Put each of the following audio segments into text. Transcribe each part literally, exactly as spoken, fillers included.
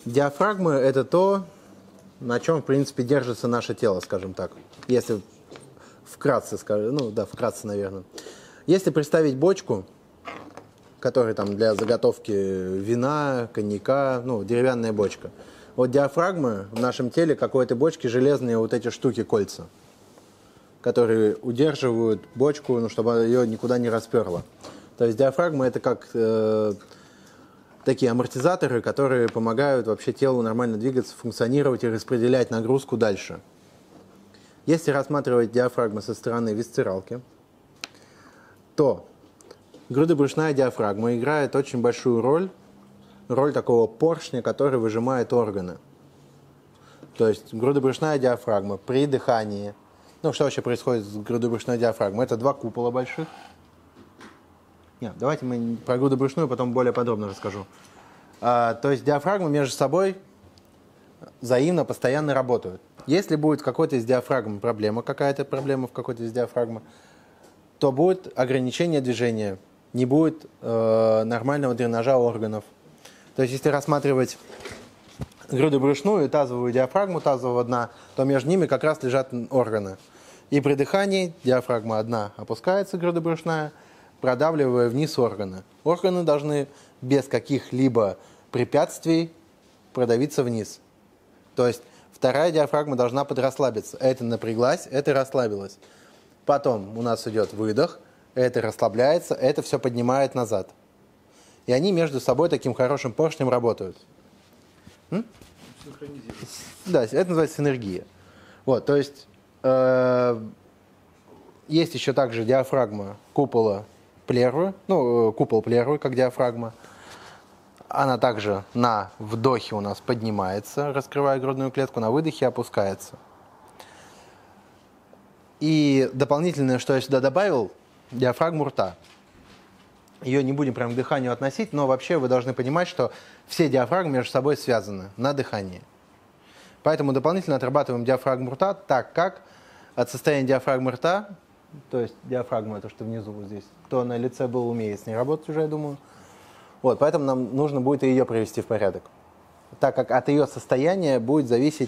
Диафрагмы – это то, на чем, в принципе, держится наше тело, скажем так. Если вкратце, скажем, ну да, вкратце, наверное. Если представить бочку, которая там для заготовки вина, коньяка, ну, деревянная бочка. Вот диафрагмы в нашем теле, как у этой бочки, железные вот эти штуки, кольца, которые удерживают бочку, ну, чтобы ее никуда не расперло. То есть диафрагма – это как э, такие амортизаторы, которые помогают вообще телу нормально двигаться, функционировать и распределять нагрузку дальше. Если рассматривать диафрагму со стороны висцералки, то грудобрюшная диафрагма играет очень большую роль, роль такого поршня, который выжимает органы. То есть грудобрюшная диафрагма при дыхании. Ну, что вообще происходит с грудобрюшной диафрагмой? Это два купола больших. Нет, давайте мы про грудобрюшную потом более подробно расскажу. А, то есть диафрагмы между собой взаимно, постоянно работают. Если будет в какой-то из диафрагм проблема, какая-то проблема в какой-то из диафрагм, то будет ограничение движения, не будет э, нормального дренажа органов. То есть если рассматривать грудобрюшную и тазовую диафрагму, тазового дна, то между ними как раз лежат органы. И при дыхании диафрагма одна опускается, грудобрюшная, продавливая вниз органы. Органы должны без каких-либо препятствий продавиться вниз. То есть вторая диафрагма должна подрасслабиться. Это напряглась, это расслабилась. Потом у нас идет выдох, это расслабляется, это все поднимает назад. И они между собой таким хорошим поршнем работают. М? Да, это называется синергия. Вот, то есть э, есть еще также диафрагма купола плевры, ну, купол плевры, как диафрагма. Она также на вдохе у нас поднимается, раскрывая грудную клетку, на выдохе опускается. И дополнительное, что я сюда добавил, диафрагму рта. Ее не будем прям к дыханию относить, но вообще вы должны понимать, что все диафрагмы между собой связаны на дыхании. Поэтому дополнительно отрабатываем диафрагму рта, так как от состояния диафрагмы рта, то есть диафрагма, это что внизу вот здесь, кто на лице был, умеет с ней работать уже, я думаю. Вот, поэтому нам нужно будет и ее привести в порядок. Так как от ее состояния будет зависеть,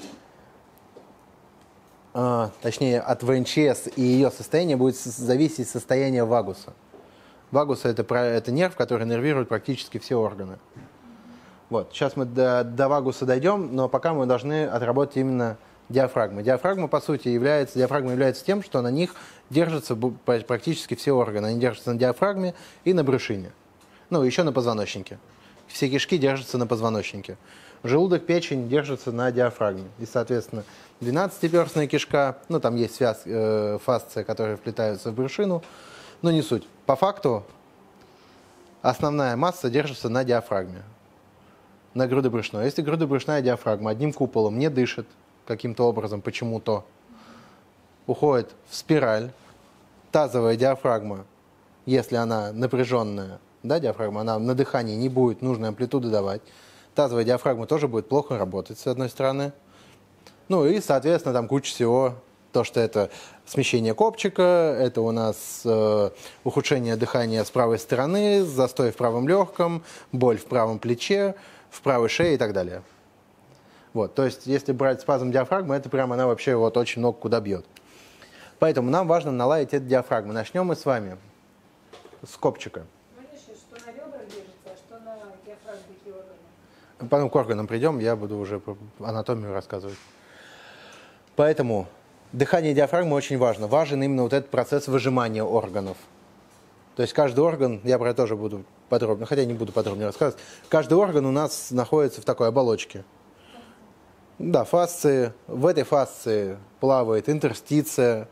э, точнее от вэ эн че эс и ее состояния будет зависеть состояние вагуса. Вагус это, это нерв, который нервирует практически все органы. Вот. Сейчас мы до, до вагуса дойдем, но пока мы должны отработать именно диафрагмы. Диафрагма, по сути, является, диафрагма является тем, что на них держатся практически все органы. Они держатся на диафрагме и на брюшине. Ну, еще на позвоночнике. Все кишки держатся на позвоночнике. Желудок, печень держатся на диафрагме. И, соответственно, двенадцатиперстная кишка, ну, там есть связь, э, фасция, которые вплетаются в брюшину, но не суть. По факту основная масса держится на диафрагме, на грудобрюшной. Если грудобрюшная диафрагма одним куполом не дышит каким-то образом, почему-то, уходит в спираль, тазовая диафрагма, если она напряженная, да, диафрагма, она на дыхании не будет нужной амплитуды давать, тазовая диафрагма тоже будет плохо работать, с одной стороны. Ну и, соответственно, там куча всего. То, что это смещение копчика, это у нас э, ухудшение дыхания с правой стороны, застой в правом легком, боль в правом плече, в правой шее и так далее. Вот, то есть, если брать спазм диафрагмы, это прямо она вообще вот очень много куда бьет. Поэтому нам важно наладить эту диафрагму. Начнем мы с вами с копчика. Что на ребрах держится, а что на диафрагме, какие органы? Потом к органам придем, я буду уже анатомию рассказывать. Поэтому дыхание диафрагмы очень важно. Важен именно вот этот процесс выжимания органов. То есть каждый орган, я про это тоже буду подробно, хотя не буду подробнее рассказывать, каждый орган у нас находится в такой оболочке. Да, фасции. В этой фасции плавает интерстиция.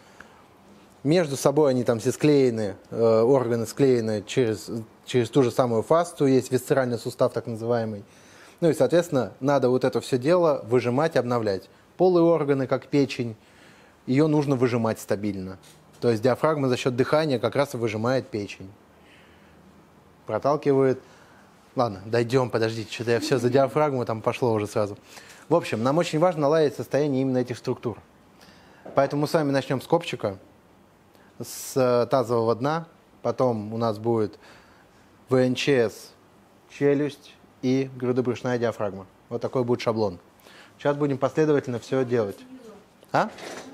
Между собой они там все склеены, э, органы склеены через, через ту же самую фасцию, есть висцеральный сустав так называемый. Ну и, соответственно, надо вот это все дело выжимать, обновлять. Полые органы, как печень, ее нужно выжимать стабильно. То есть диафрагма за счет дыхания как раз и выжимает печень. Проталкивает. Ладно, дойдем, подождите, что-то я все за диафрагму, там пошло уже сразу. В общем, нам очень важно наладить состояние именно этих структур. Поэтому мы с вами начнем с копчика, с тазового дна. Потом у нас будет вэ эн че эс, челюсть и грудобрюшная диафрагма. Вот такой будет шаблон. Сейчас будем последовательно все делать. А?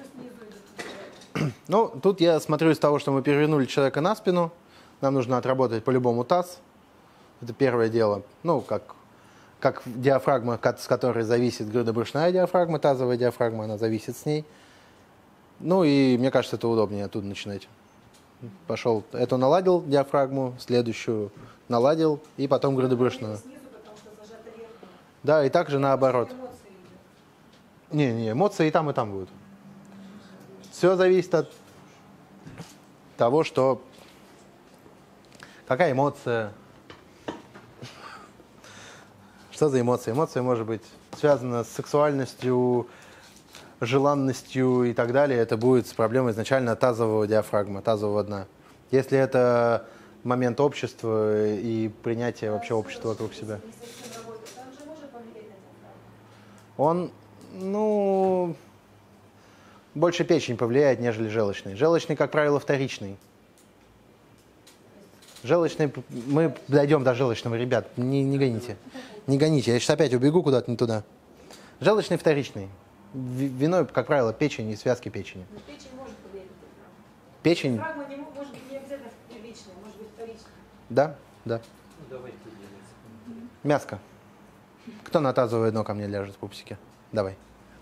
Ну, тут я смотрю из того, что мы перевернули человека на спину. Нам нужно отработать по-любому таз. Это первое дело. Ну, как, как диафрагма, с которой зависит грудобрюшная диафрагма, тазовая диафрагма, она зависит с ней. Ну, и мне кажется, это удобнее оттуда начинать. Пошел, эту наладил диафрагму, следующую наладил, и потом грудобрюшную. Да, и также наоборот. Не, не, эмоции и там, и там будут. Все зависит от того, что... Какая эмоция? Что за эмоции? Эмоция может быть связана с сексуальностью, желанностью и так далее. Это будет с проблемой изначально тазового диафрагма, тазового дна. Если это момент общества и принятия вообще общества вокруг себя. Он, ну, больше печень повлияет, нежели желчный. Желчный, как правило, вторичный. Желчный, мы дойдем до желчного, ребят, не, не гоните. Не гоните, я сейчас опять убегу куда-то не туда. Желчный вторичный. Виной, как правило, печень и связки печени. Но печень может повлиять на диафрагму. Печень... Диафрагма не может быть не обязательно первичная, может быть вторичная. Да, да. Ну, давайте делать. Мяско. Кто на тазовое дно ко мне ляжет, пупсики? Давай.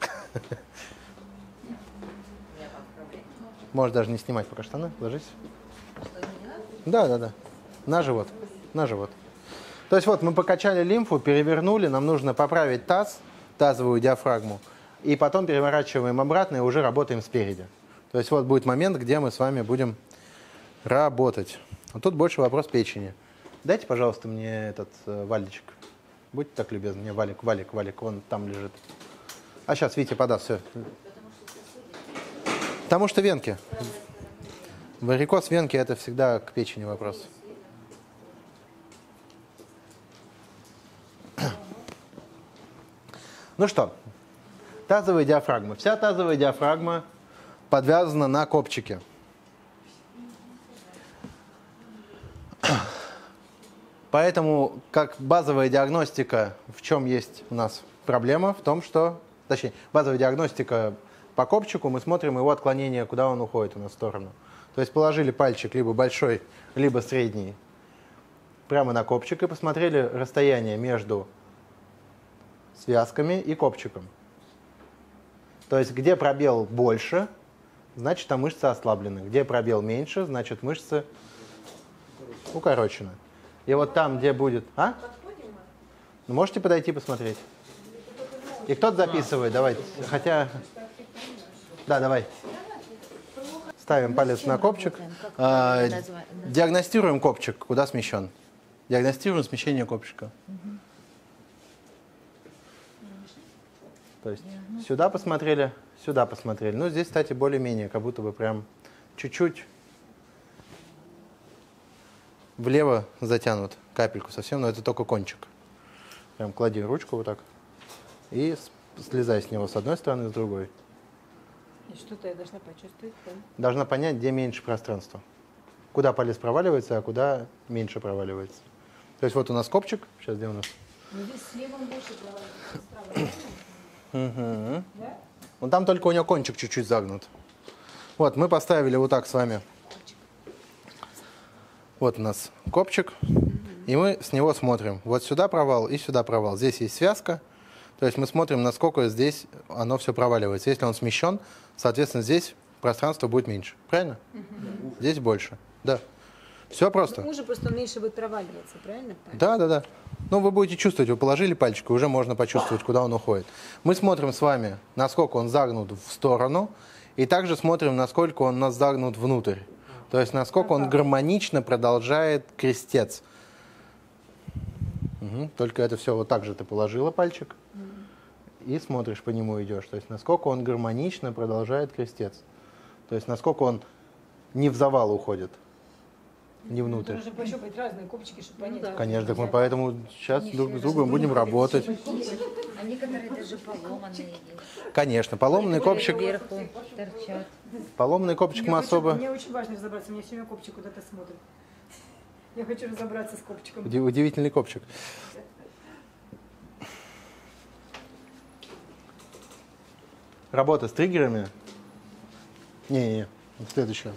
Можешь даже не снимать пока штаны, ложись. Да, да, да. На живот. На живот. То есть вот мы покачали лимфу, перевернули, нам нужно поправить таз, тазовую диафрагму, и потом переворачиваем обратно и уже работаем спереди. То есть вот будет момент, где мы с вами будем работать. А тут больше вопрос печени. Дайте, пожалуйста, мне этот э, валичек. Будьте так любезны, мне валик, валик, валик, вон там лежит. А сейчас Витя подаст, все. Потому что венки. Варикоз венки – это всегда к печени вопрос. Ну что, тазовая диафрагма. Вся тазовая диафрагма подвязана на копчике. Поэтому, как базовая диагностика, в чем есть у нас проблема? В том, что, точнее, базовая диагностика по копчику, мы смотрим его отклонение, куда он уходит у нас в сторону. То есть положили пальчик либо большой, либо средний прямо на копчик и посмотрели расстояние между связками и копчиком. То есть где пробел больше, значит, там мышцы ослаблены. Где пробел меньше, значит, мышцы укорочены. И вот там, где будет... А? Ну, можете подойти посмотреть. И кто-то записывает, давайте. Хотя... Да, давай. Ставим палец на копчик. А, диагностируем копчик, куда смещен. Диагностируем смещение копчика. То есть сюда посмотрели, сюда посмотрели. Ну, здесь, кстати, более-менее, как будто бы прям чуть-чуть влево затянут, капельку совсем, но это только кончик. Прям клади ручку вот так и слезай с него с одной стороны, с другой. И что-то я должна почувствовать. Да? Должна понять, где меньше пространства. Куда палец проваливается, а куда меньше проваливается. То есть вот у нас копчик. Сейчас где у нас? Но здесь с левым больше проваливается, Угу. да? Вон там только у него кончик чуть-чуть загнут. Вот, мы поставили вот так с вами. Вот у нас копчик. И мы с него смотрим. Вот сюда провал и сюда провал. Здесь есть связка. То есть мы смотрим, насколько здесь оно все проваливается. Если он смещен, соответственно, здесь пространство будет меньше. Правильно? Угу. Здесь больше. Да. Все просто. Уже просто меньше будет проваливаться, правильно? Да, да, да. Ну, вы будете чувствовать, вы положили пальчик, и уже можно почувствовать, куда он уходит. Мы смотрим с вами, насколько он загнут в сторону, и также смотрим, насколько он у нас загнут внутрь. То есть, насколько он гармонично продолжает крестец. Угу. Только это все вот так же ты положила пальчик, и смотришь, по нему идешь. То есть, насколько он гармонично продолжает крестец. То есть, насколько он не в завал уходит. Не внутрь. Нужно пощупать разные копчики, чтобы понять. Ну, конечно, так мы поэтому сейчас друг с другом будем работать. А некоторые даже поломанные есть. Конечно, поломанный копчик. Вверху торчат. Поломанный копчик мы Мне очень- особо... Мне очень важно разобраться, у меня все время копчик куда-то смотрит. Я хочу разобраться с копчиком. Уди- Удивительный копчик. работа с триггерами. Не-не-не, следующее.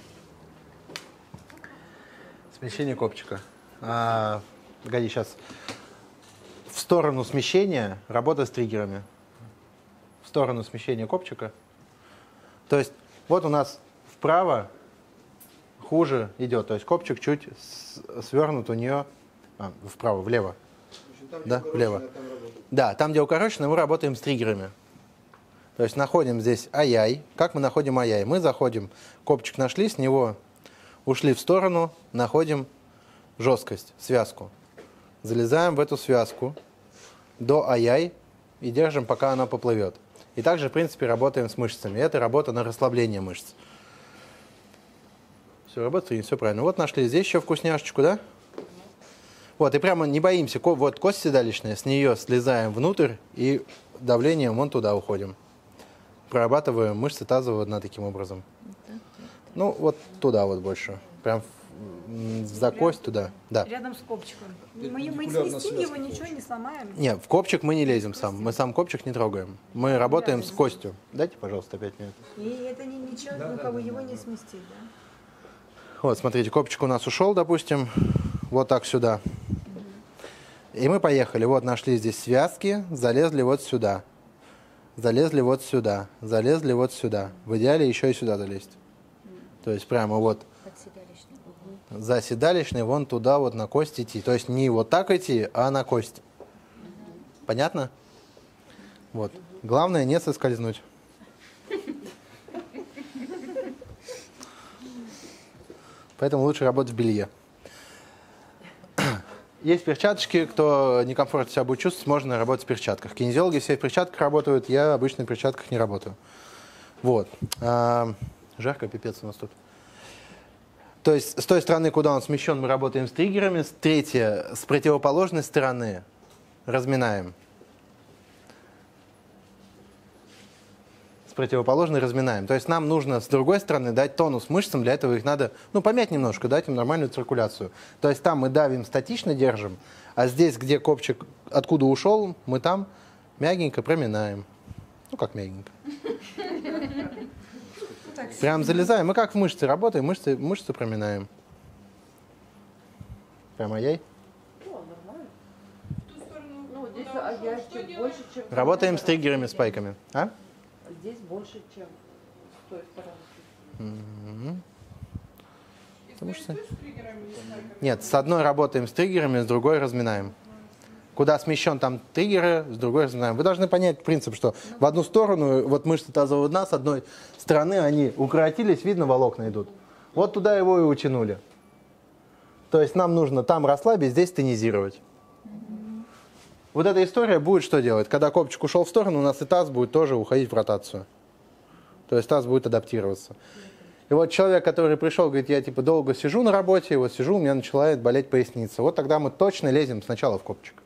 Смещение копчика. А, погоди, сейчас. В сторону смещения работа с триггерами. В сторону смещения копчика. То есть вот у нас вправо хуже идет. То есть копчик чуть свернут у нее а, вправо, влево. Там, Да, где влево. укороченное, там работает. Да, там, где укорочено, мы работаем с триггерами. То есть находим здесь ай-яй. Как мы находим ай-яй? Мы заходим, копчик нашли, с него ушли в сторону, находим жесткость, связку. Залезаем в эту связку до ай-яй и держим, пока она поплывет. И также, в принципе, работаем с мышцами. Это работа на расслабление мышц. Все работает, все правильно. Вот нашли здесь еще вкусняшечку, да? Вот, и прямо не боимся. Ко- Вот кость седалищная, с нее слезаем внутрь и давлением вон туда уходим. Прорабатываем мышцы тазового дна таким образом. Ну, вот туда вот больше. Прям в- м, за кость туда. Да. Рядом с копчиком. Мы, мы Перпендикулярно сместим его, связке ничего не сломаем. Не, в копчик мы не лезем сам. Мы сам копчик не трогаем. Мы работаем с костью. Дайте, пожалуйста, пять минут. И это не, ничего, ну, как бы его не сместить, да? Вот, смотрите, копчик у нас ушел, допустим, вот так сюда. И мы поехали. Вот нашли здесь связки, залезли вот сюда. Залезли вот сюда. Залезли вот сюда. В идеале еще и сюда залезть. То есть прямо вот Под седалищный угол. за седалищный вон туда вот на кость идти. То есть не вот так идти, а на кость. Понятно? Вот. Главное не соскользнуть. Поэтому лучше работать в белье. Есть перчаточки, кто некомфортно себя будет чувствовать, можно работать в перчатках. Кинезиологи все в перчатках работают, я обычно в перчатках не работаю. Вот. А, жарко, пипец у нас тут. То есть с той стороны, куда он смещен, мы работаем с триггерами. С третье, с противоположной стороны разминаем. С противоположной разминаем. То есть нам нужно с другой стороны дать тонус мышцам, для этого их надо, ну, помять немножко, дать им нормальную циркуляцию. То есть там мы давим, статично держим, а здесь, где копчик откуда ушел, мы там мягенько проминаем. Ну, как мягенько. Прям залезаем. Мы как в мышцы работаем, мышцы, мышцы проминаем. Прямо ай-яй. Ну, здесь а я чуть больше, чем... Работаем с триггерами, спайками. А? Здесь больше, чем с той стороны. Мгм. Потому что... Нет, с одной работаем с триггерами, с другой разминаем. Куда смещен там триггеры, с другой разминаем. Вы должны понять принцип, что в одну сторону, вот мышцы тазового дна, с одной стороны они укоротились, видно, волокна идут. Вот туда его и утянули. То есть нам нужно там расслабить, здесь тонизировать. Вот эта история будет что делать? Когда копчик ушел в сторону, у нас и таз будет тоже уходить в ротацию. То есть таз будет адаптироваться. И вот человек, который пришел, говорит, я типа долго сижу на работе, вот сижу, у меня начинает болеть поясница. Вот тогда мы точно лезем сначала в копчик.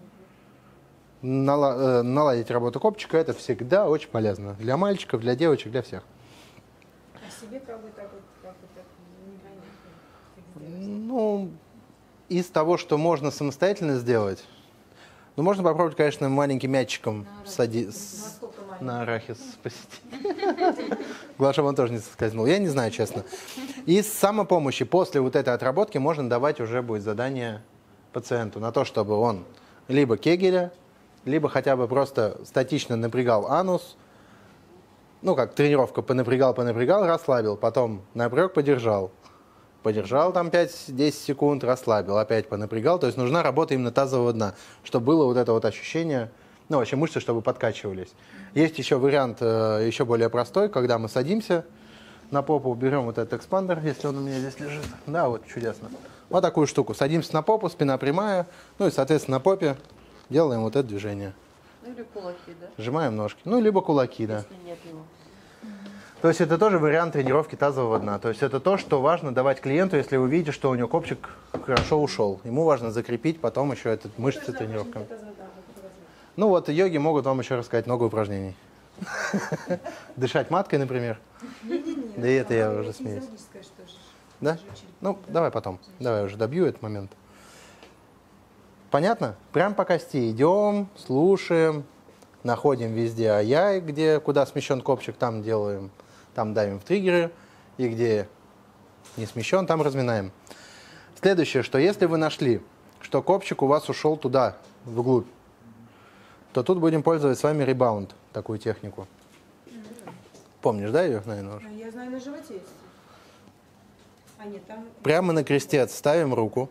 Нала- э, наладить работу копчика — это всегда очень полезно. Для мальчиков, для девочек, для всех. А себе как бы так вот, как бы так непонятно. как сделать. Ну, из того, что можно самостоятельно сделать, ну, можно попробовать, конечно, маленьким мячиком сади... с- Насколько маленький? на арахис посетить. Главное, чтобы он тоже не соскользнул. Я не знаю, честно. Из самопомощи после вот этой отработки можно давать уже будет задание пациенту на то, чтобы он либо кегеля, либо хотя бы просто статично напрягал анус. Ну, как тренировка, понапрягал, понапрягал, расслабил. Потом напряг, подержал. Подержал там пять-десять секунд, расслабил, опять понапрягал. То есть нужна работа именно тазового дна, чтобы было вот это вот ощущение, ну, вообще мышцы, чтобы подкачивались. Есть еще вариант э, еще более простой, когда мы садимся на попу, берем вот этот экспандер, если он у меня здесь лежит. Да, вот чудесно. Вот такую штуку. Садимся на попу, спина прямая, ну и, соответственно, на попе делаем вот это движение. Ну или кулаки, да? Сжимаем ножки. Ну, либо кулаки, да. Если нет его. То есть это тоже вариант тренировки тазового дна. То есть это то, что важно давать клиенту, если вы видите, что у него копчик хорошо ушел. Ему важно закрепить потом еще этот мышцы тренировками. Ну вот, йоги могут вам еще рассказать много упражнений. Дышать маткой, например. Не-не-не. Да и это я А уже смеюсь. физиологическое что же? Да? Ну, давай потом. Давай уже добью этот момент. Понятно? Прям по кости идем, слушаем. находим везде ай-яй, где, куда смещен копчик, там делаем, там давим в триггеры, и где не смещен, там разминаем. Следующее, что если вы нашли, что копчик у вас ушел туда, вглубь, то тут будем пользоваться с вами ребаунд, такую технику. Помнишь, да, ее, наверное, уже? А я знаю, на животе есть. А нет, там... Прямо на крестец ставим руку,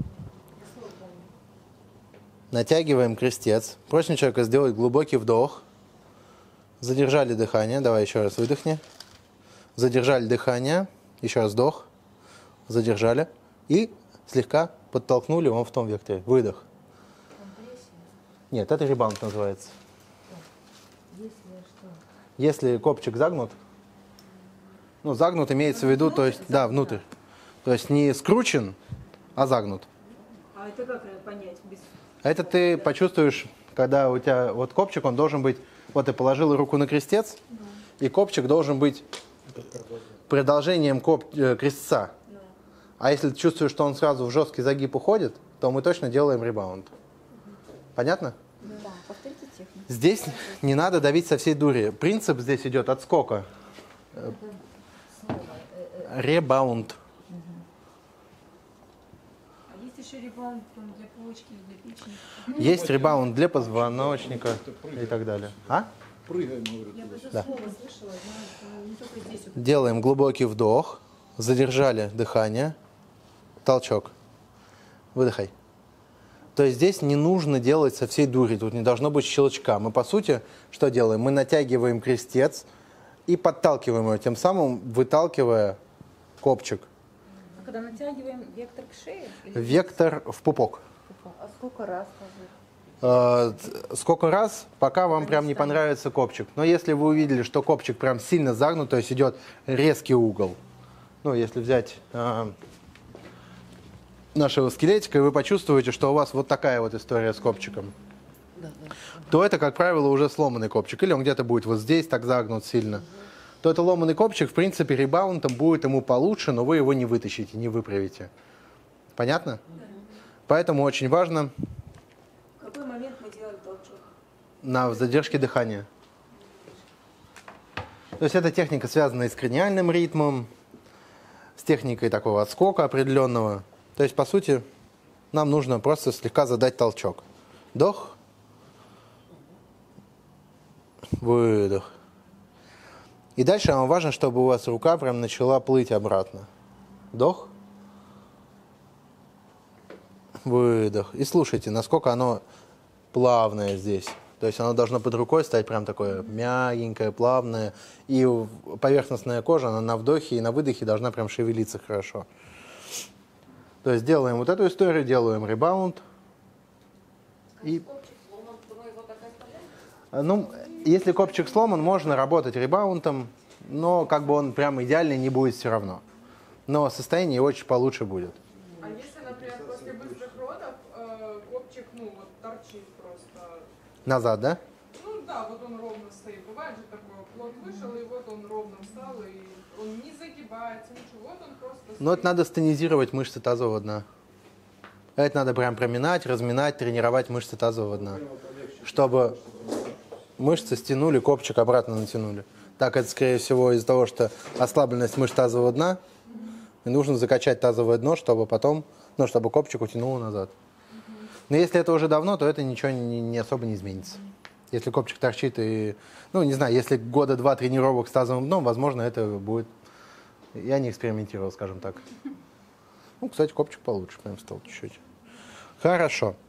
натягиваем крестец, просим человека сделать глубокий вдох, задержали дыхание, давай еще раз выдохни, задержали дыхание, еще раз вдох, задержали и слегка подтолкнули он в том векторе, выдох. Нет, это ребаунд называется. Если что? Если копчик загнут, ну загнут имеется в виду, то есть, да, внутрь, то есть не скручен, а загнут. А это как понять? Без... Это ты почувствуешь, когда у тебя вот копчик, он должен быть, вот ты положил руку на крестец, Да. и копчик должен быть продолжением коп, э, крестца. Да. А если ты чувствуешь, что он сразу в жесткий загиб уходит, то мы точно делаем ребаунд. Понятно? Да, повторите технику. Здесь не надо давить со всей дури. Принцип здесь идет от скока. Э, Снова. э, э, Ребаунд. А есть еще ребаунд там, для почки, для печени? Есть ребаунд для позвоночника и так далее. А? Прыгаем, говорю. Я бы это Да. слово слышала, знаю, что не только здесь. Вот. Делаем глубокий вдох, задержали дыхание, толчок, выдыхай. То есть здесь не нужно делать со всей дури, тут не должно быть щелчка. Мы, по сути, что делаем? Мы натягиваем крестец и подталкиваем его, тем самым выталкивая копчик. А когда натягиваем вектор к шее? Или Вектор в пупок. А сколько раз скажи? Э, Сколько раз, пока вам прям не понравится копчик. Но если вы увидели, что копчик прям сильно загнут, то есть идет резкий угол, ну, если взять э, нашего скелетика, и вы почувствуете, что у вас вот такая вот история с копчиком, то это, как правило, уже сломанный копчик. Или он где-то будет вот здесь так загнут сильно. То это ломанный копчик, в принципе, ребаундом будет ему получше, но вы его не вытащите, не выправите. Понятно? Поэтому очень важно В какой момент мы делаем толчок? на задержке дыхания. То есть эта техника связана и с краниальным ритмом, с техникой такого отскока определенного. То есть, по сути, нам нужно просто слегка задать толчок. Вдох, выдох. И дальше вам важно, чтобы у вас рука прям начала плыть обратно. Вдох, выдох. И слушайте, насколько оно плавное здесь. То есть оно должно под рукой стать прям такое мягенькое, плавное. И поверхностная кожа, она на вдохе и на выдохе должна прям шевелиться хорошо. То есть делаем вот эту историю, делаем ребаунд. И, ну, если копчик сломан, можно работать ребаундом, но как бы он прям идеальный не будет все равно. Но состояние очень получше будет. А если, например, после быстрых родов э, копчик, ну, вот торчит просто, Назад, да? ну да, вот он ровно стоит. Бывает же такое, плод вышел, и вот он ровно встал, и он не загибается, ничего, вот он просто стоит. Но это надо стонизировать мышцы тазового дна. Это надо прям проминать, разминать, тренировать мышцы тазового дна. Чтобы мышцы стянули, копчик обратно натянули. Так это, скорее всего, из-за того, что ослабленность мышц тазового дна, и нужно закачать тазовое дно, чтобы потом, ну, чтобы копчик утянуло назад. Но если это уже давно, то это ничего не, не особо не изменится. Если копчик торчит и, ну, не знаю, если года два тренировок с тазовым дном, возможно, это будет... Я не экспериментировал, скажем так. Ну, кстати, копчик получше прям стал чуть-чуть. Хорошо.